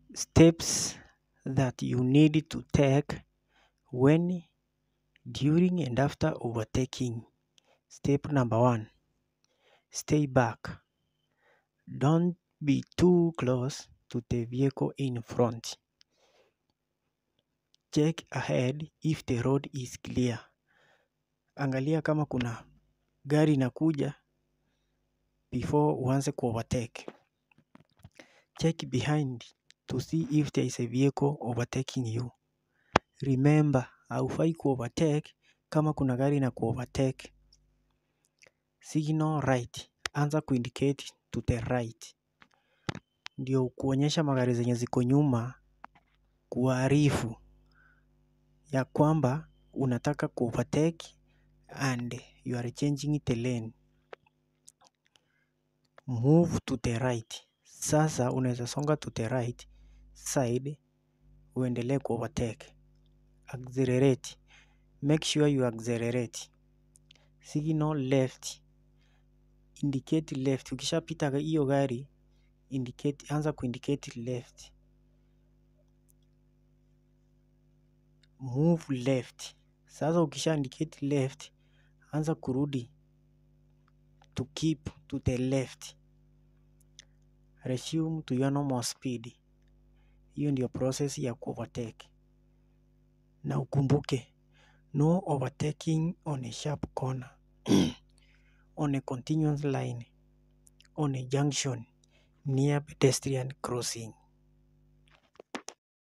Steps that you need to take when, during, and after overtaking. Step number 1, stay back. Don't be too close to the vehicle in front. Check ahead if the road is clear. Angalia kama kuna gari inakuja before uanze overtake. Check behind to see if there is a vehicle overtaking you. Remember, haufai overtake kama kuna gari na overtake. Signal right. Anza kuindicate to the right. Ndio kuonyesha magari zenye ziko nyuma kuarifu ya kwamba unataka overtake and you are changing the lane. Move to the right. Sasa unaweza songa to the right side uendelee overtake. Accelerate. Make sure you accelerate. Signal left. Indicate left. Ukishapita hiyo gari, anza kuindicate left. Move left. Sasa ukisha indicate left, anza kurudi to keep to the left. Resume to your normal speed. Hiyo ndio process ya overtake. Na ukumbuke, no overtaking on a sharp corner, on a continuous line, on a junction, near pedestrian crossing.